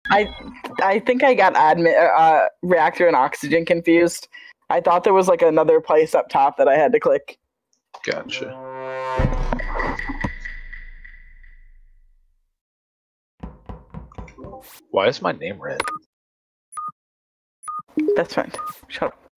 I think I got reactor and oxygen confused. I thought there was like another place up top that I had to click. Gotcha. Why is my name red? That's fine. Shut up.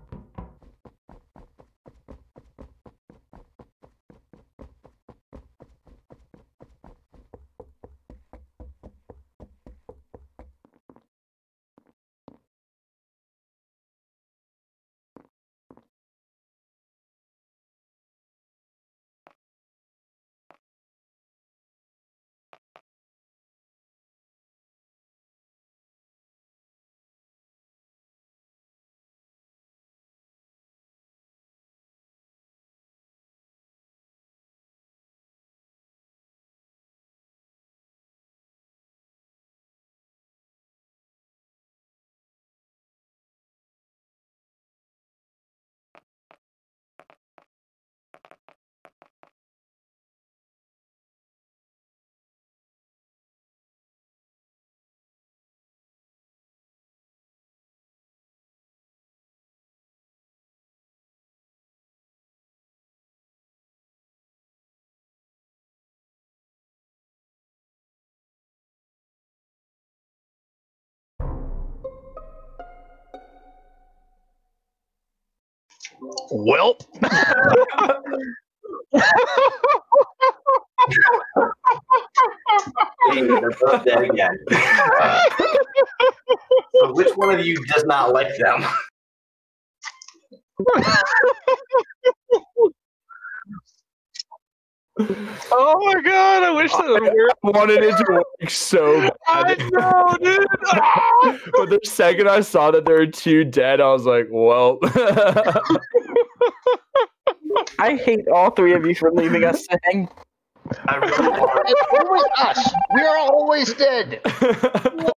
Welp. Hey, they're both dead again. So which one of you does not like them? Oh my god, I wish that would work. I wanted it to work so bad. I know, dude. But the second I saw that there were two dead, I was like, well. I hate all three of you for leaving us to hang. I really It's always us. We are always dead.